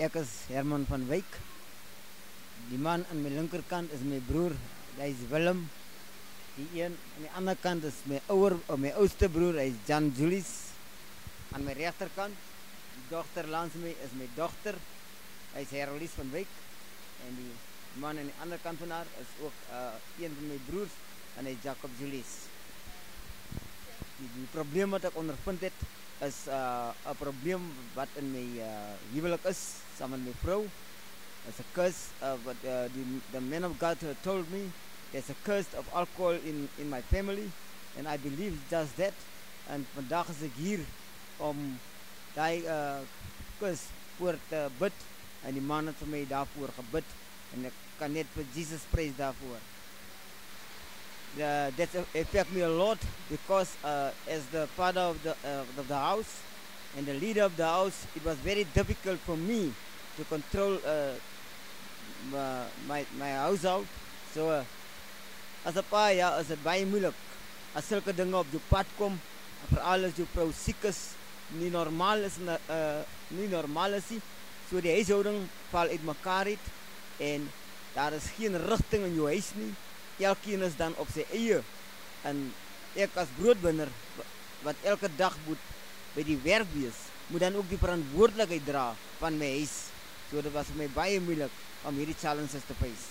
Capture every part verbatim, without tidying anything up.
Ek is Herman van Wyk. Die man aan my linkerkant is my broer, hy is Willem. Die een aan die ander kant is my ouer, my oudste broer, hy is Jan Julius. Aan my regterkant, die dogter langs my is my dogter, hy is Herolies van Wyk. En die man aan die ander kant van haar is ook uh, een van my broers, en hy is Jacob Julius. Die, die probleem wat ek ondervind het, is 'n uh, probleem wat in my uh, huwelik is, saam met my vrou. It's a curse of what uh, the, the man of God told me. There's a curse of alcohol in, in my family, and I believe just that. En vandaag is ek hier om die uh, curse voor te bid, en die man het vir my daarvoor gebid, en ek kan net vir Jesus prys daarvoor. Uh, that affect me a lot because uh, as the father of the, uh, of the house and the leader of the house, it was very difficult for me to control uh, my, my household. So uh, as a pa, ja, is het baie moeilik as sulke dinge op jou pad kom, veral as jou vrou siek is, nie normaal is, uh, nie normaal is nie. So die huishouding val uit mekaar uit, en daar is geen rigting in jou huis nie. Elkeen is dan op sy eie, en ek as broodwinner wat elke dag moet by die werk wees, moet dan ook die verantwoordelikheid dra van my huis. So dit was vir my baie moeilik om hierdie challenges te face.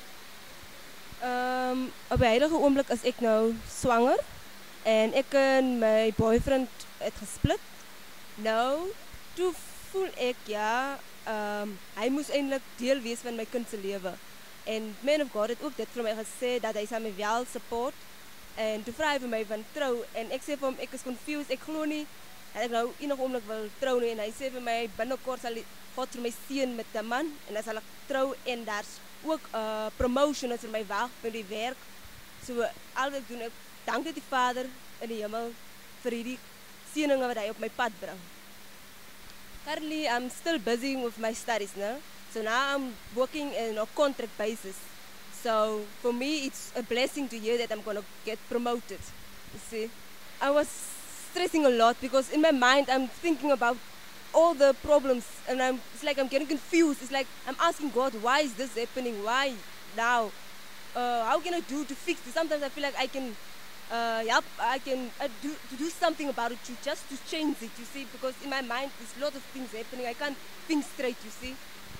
Um, op die huidige oomblik is ek nou swanger, en ek en my boyfriend het gesplit. Nou, toe voel ek, ja, um, hy moes eintlik deel wees van my kind se lewe. En man of God het ook dit vir my gesê, dat hy sal my wel support. En toe vra hy vir my van trou, en ek sê vir hom, ek is confused, ek glo nie, dat ek nou enig oomblik wil trou nie. En hy sê vir my, binnekort sal God vir my seën met 'n man, en dan sal ek trou, en daar's ook uh, promotion is vir my wag by die werk. So, al wat ek doen, ek dank dit die Vader in die hemel vir hierdie seëninge wat hy op my pad bring. Currently, I'm still busy with my studies, no? So now I'm working in a contract basis. So for me, it's a blessing to hear that I'm going to get promoted. You see, I was stressing a lot because in my mind, I'm thinking about all the problems, and I'm, it's like I'm getting confused. It's like I'm asking God, why is this happening? Why now? Uh, how can I do to fix this? Sometimes I feel like I can uh, help, I can uh, do, to do something about it, to just to change it, you see, because in my mind, there's a lot of things happening. I can't think straight, you see.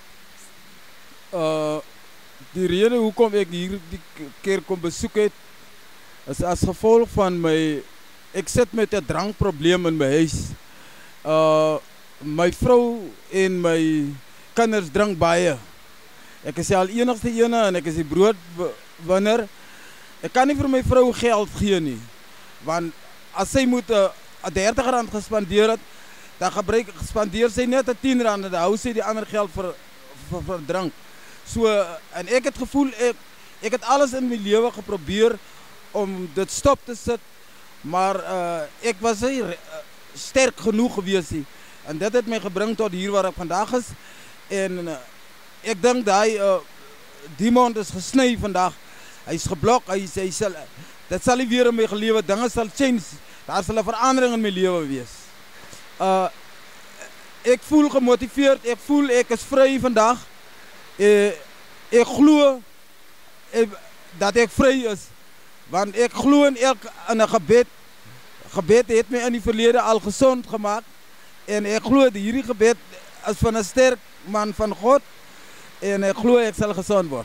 Uh, die rede hoekom ek hier die keer kom besoek het, is as gevolg van my, ek sit met 'n drankprobleem in my huis. Uh, my vrou en my kinders drink baie. Ek is al enigste ene, en ek is die broodwinner. Ek kan nie vir my vrou geld gee nie, want as sy moet 'n uh, dertig rand gespandeer het, dan gebruik spandeer sy net 'n tien rand, en dan hou sy die ander geld vir, vir, vir drank. So, en ek het gevoel, ek, ek het alles in my lewe geprobeer om dit stop te sit, maar uh, ek was nie uh, sterk genoeg gewees nie. En dit het my gebring tot hier waar ek vandag is. En uh, ek dink die uh, demon is gesny vandag. Hy is geblok, hy, hy sal, dit sal nie weer in my lewe, dinge sal change, daar sal 'n verandering in my lewe wees. Uh, ek voel gemotiveerd, ek voel ek is vry vandag. Uh, ek glo uh, dat ek vry is, want ek glo in elk in 'n gebed. Gebed het my in die verlede al gesond gemaak, en ek glo dat hierdie gebed is van 'n sterk man van God, en ek glo ek sal gesond word.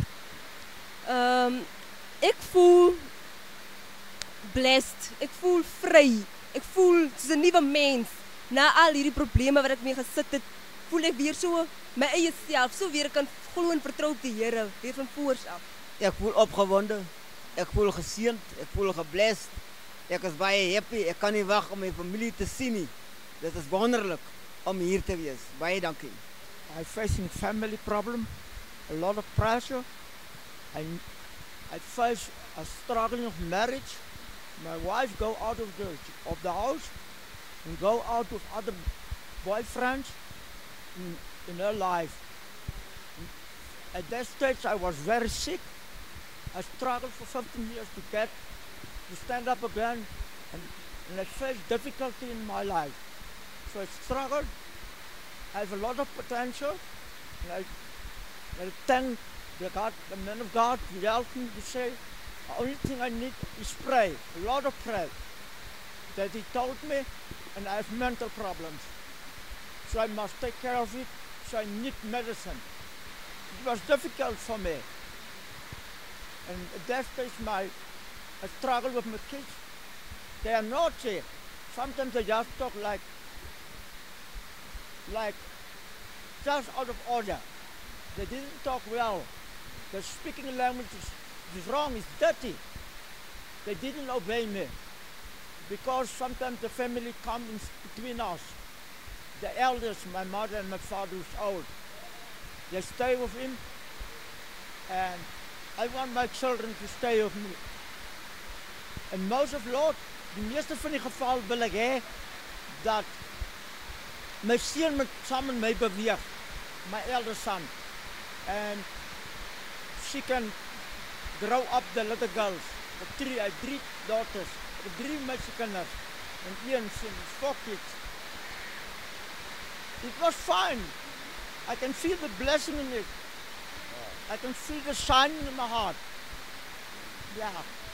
Um, ek voel blessed, ek voel vry, ek voel soos 'n nuwe mens. Na al hierdie probleme wat ek mee gesit het, voel ek weer so my eie self, so weer kan glo en vertrou op die Here, weer van voors af. Ek voel opgewonde, ek voel geseënd, ek voel geblessed. Ek is baie happy, ek kan nie wag om my familie te sien nie. Dit is wonderlik om hier te wees. Baie dankie. I'm facing family problem, a lot of pressure. I, I face a struggling of marriage. My wife go out of the, of the house and go out with other boyfriends in, in her life. At that stage I was very sick. I struggled for fifteen years to get, to stand up again, and, and I faced difficulty in my life. So I struggled. I have a lot of potential, And I, I thank the God, the man of God who helped me to say, the only thing I need is pray, a lot of prayer. That he told me, and I have mental problems. So I must take care of it, so I need medicine. It was difficult for me. And at that stage, my, I struggle with my kids. They are naughty. Sometimes they just talk like, like, just out of order. They didn't talk well. The speaking language is, is wrong, it's dirty. They didn't obey me. Because sometimes the family comes in between us. The elders, my mother and my father who's old, they stay with him. And I want my children to stay with me. And most of Lord, die meeste van die geval wil ek hê dat my seun met saam met my beweeg, my elder son, and she can grow up the little girls. The three, I have three daughters, the three Mexicaners, and een son, four kids. It was fine. I can feel the blessing in it. I can feel the shining in my heart. Yeah.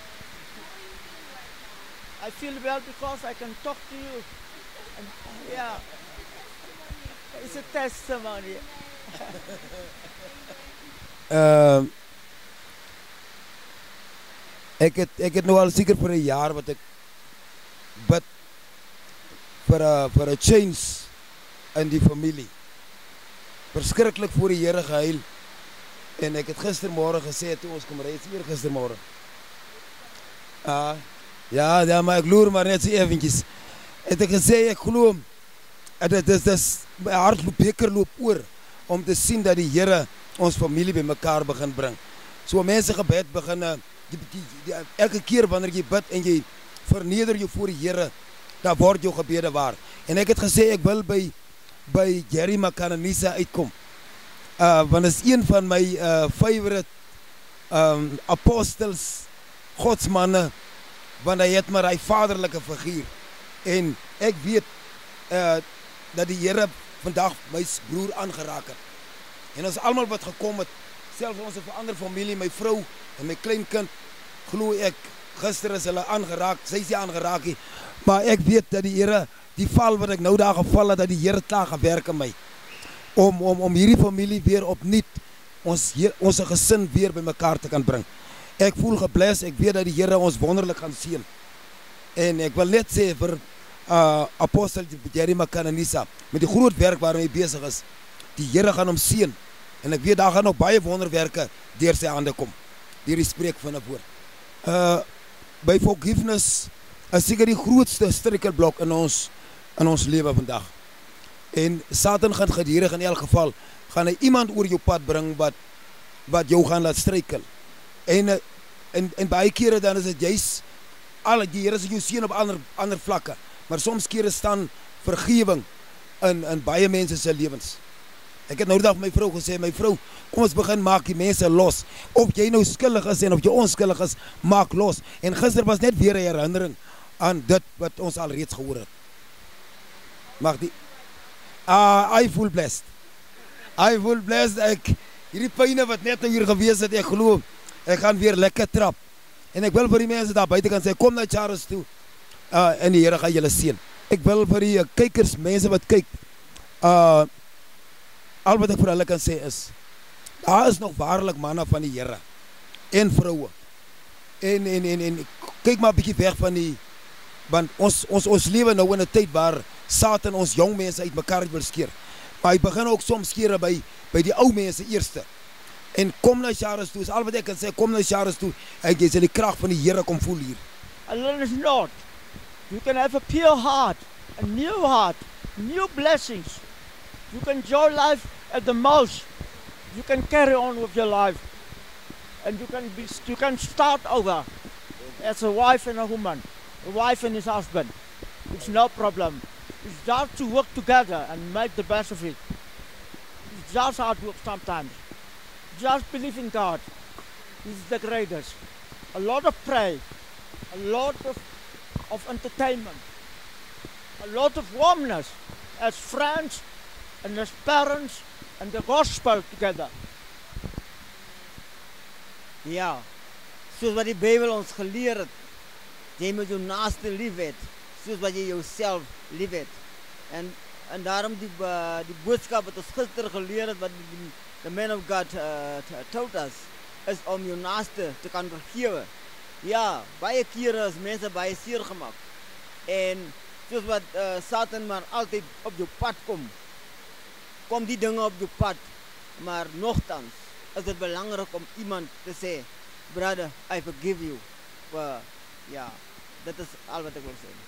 I feel well because I can talk to you. And yeah, it's a testimony. uh, ek het ek het nou al seker vir 'n jaar wat ek bid vir 'n vir 'n change in die familie. Verskriklik voor die Here gehuil. En ek het gistermôre gesê toe ons kom ry, het eer gistermôre. Ah, ja, ja, maar ek loer maar net so eventjies. Het ek gesê ek glo dit is dis my hart loop beker loop oor om te sien dat die Here ons familie bymekaar begin bring. So mense gebed begin die, die, die, elke keer wanneer jy bid en jy verneder jou voor die Here, dan word jou gebede waar. En ek het gesê ek wil by by Jerry Makananisa uitkom. Uh, want is een van my uh, favorite um, apostels, godsmanne, want hy het maar hy vaderlike figuur. En ek weet uh, dat die Here vandag my broer aangeraak het. En ons almal wat gekom het, selfs ons ander familie, my vrou en my kleinkind, glo ek, gister is hulle aangeraak, sy is nie aangeraak nie, maar ek weet dat die Here, die val wat ek nou daar geval het, dat die Here klaar gewerk in my. Om, om, om hierdie familie weer opnuut, ons, ons gesin weer by mekaar te kan bring. Ek voel gebless, ek weet dat die Here ons wonderlik gaan seën. En ek wil net sê vir uh, apostel Jerry Makananisa, met die groot werk waarmee hy besig is, die Here gaan hom seën. En ek weet daar gaan nog baie wonderwerke deur sy hande kom, deur die spreek van 'n woord. Uh, by forgiveness is seker die grootste struikelblok in ons, in ons lewe vandag. En Satan gaan gedurig in elk geval, gaan hy iemand oor jou pad bring wat, wat jou gaan laat struikel. En, en, en baie kere dan is het juist, al die Here is jou seën op ander, ander vlakke, maar soms kere staan vergewing in, in baie mense se lewens. Ek het nou die dag vir my vrou gesê, my vrou, kom ons begin maak die mense los, of jy nou skuldig is en of jy onskuldig is, maak los. En gister was net weer 'n herinnering aan dit wat ons al reeds gehoor het. Mag die Uh, I feel blessed. I feel blessed. Ek, hierdie pyne wat net nou hier gewees het, ek glo, ek gaan weer lekker trap. En ek wil vir die mense daar buite kan sê, kom na Charles toe, uh, en die Here gaan julle seën. Ek wil vir die uh, kykers, mense wat kyk, uh, al wat ek vir hulle kan sê is, daar is nog waarlik manne van die Here, en vroue. En, en, en, en kyk maar 'n bietjie weg van die, want ons, ons, ons lewe nou in 'n tyd waar Satan ons jong mense uit mekaar wil skeer. Maar hy begin ook soms skere by, by die ou mense eerste. En kom na Charles toe, is al wat ek kan sê, kom na Charles toe, en jy sal die krag van die Here kom voel hier. And is not. You can have a pure heart, a new heart, new blessings. You can enjoy life at the most. You can carry on with your life. And you can be, you can start over as a wife and a woman, a wife and his husband. It's no problem. It's just to work together and make the best of it. It's just hard work sometimes. Just believe in God. He's the greatest. A lot of prayer, a lot of, of entertainment, a lot of warmness as friends and as parents and the gospel together. Ja, soos wat die Bijbel ons geleer het, jy moet jou naaste lief hê, soos wat jy jouself lief het. En, en daarom die, uh, die boodskap wat ons gister geleer het, wat die, the man of God uh, told us, is om jou naaste te kan vergewe. Ja, baie kere is mense baie seer gemaak. En soos wat uh, Satan maar altyd op jou pad kom, kom die dinge op jou pad, maar nogtans is het belangrijk om iemand te sê, brother, I forgive you. Uh, ja, dat is al wat ek wil sê.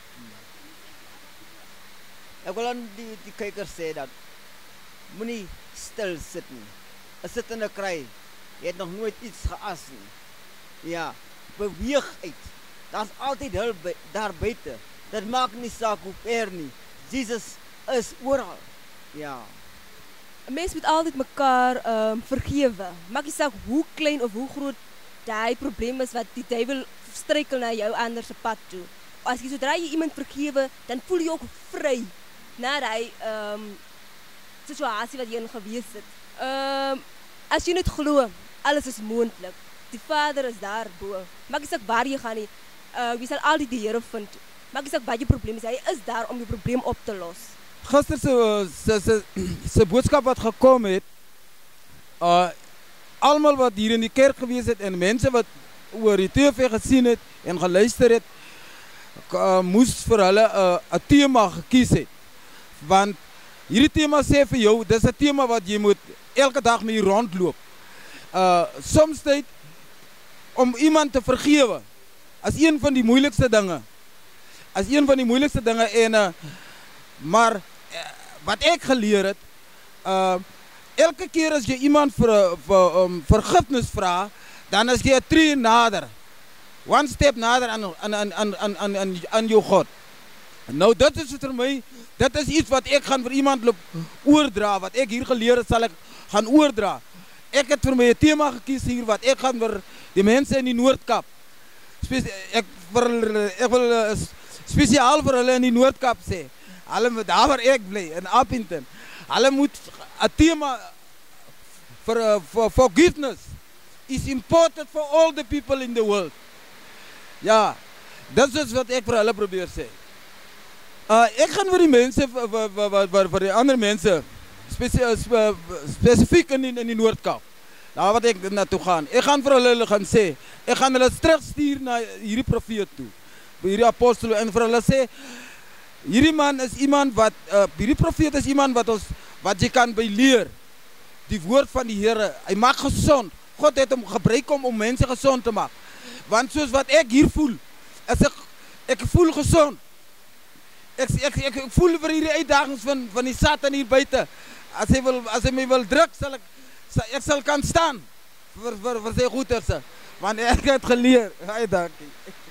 Ek wil aan die, die kijkers sê dat, moenie stil sit nie. Een sittende kry, jy het nog nooit iets geas nie. Ja, beweeg uit. Daar is altyd hulp by, daar buiten. Dit maak nie saak hoe ver nie. Jesus is oral. Ja. Een mens moet altyd mekaar um, vergewe. Maak nie saak hoe klein of hoe groot die probleem is wat die duivel struikel na jou ander se pad toe. As jy sodra jy iemand vergewe, dan voel jy ook vry na die um, situasie wat jy in gewees het. Um, as jy net glo, alles is moontlik. Die Vader is daar bo. Maak nie saak waar jy gaan nie. Uh, jy sal altyd die Here vind. Maak nie saak wat jou probleem is. Hy is daar om jou probleem op te los. Gister se se se se boodskap wat gekom het, uh almal wat hier in die kerk gewees het en mense wat oor die T V gesien het en geluister het, uh, moes vir hulle 'n uh, 'n tema gekies het. Want hierdie tema sê vir jou, dis 'n tema wat jy moet elke dag mee rondloop. Uh soms tyd om iemand te vergewe as een van die moeilikste dinge. As een van die moeilikste dinge en uh, maar uh, wat ek geleer het, uh elke keer as jy iemand vir, vir um, vergifnis vra, dan is jy 'n tree nader. One step nader aan aan aan aan aan aan aan, aan jou God. Nou dit is vir my, dit is iets wat ek gaan vir iemand loop oordra, wat ek hier geleer het, sal ek gaan oordra. Ek het vir my 'n tema gekies hier wat ek gaan vir die mense in die Noord-Kaap. Ek vir ek wil uh, spesiaal vir hulle in die Noord-Kaap sê. Hulle daar waar ek bly in Appington. Hulle moet 'n tema vir uh, for forgiveness is important for all the people in the world. Ja, dit is wat ek vir hulle probeer sê. Uh, ek gaan vir die mense, vir die ander mense, spesifiek in die, in die Noord-Kaap, daar wat ek naartoe gaan, ek gaan vir hulle gaan sê, ek gaan hulle terugstuur na hierdie profeet toe, hierdie apostel, en vir hulle sê, hierdie man is iemand wat, uh, hierdie profeet is iemand wat ons, wat jy kan by leer, die woord van die Here, hy maak gezond, God het hom gebruik om, om mense gezond te maak, want soos wat ek hier voel, is ek, ek voel gezond, ek, ek, ek, ek voel vir hierdie uitdagings van, van die Satan hier buiten, as hy, wil, as hy my wil druk, sal ek, sal, ek sal kan staan, vir, vir, vir sy goeders, want ek het geleer, hy dankie.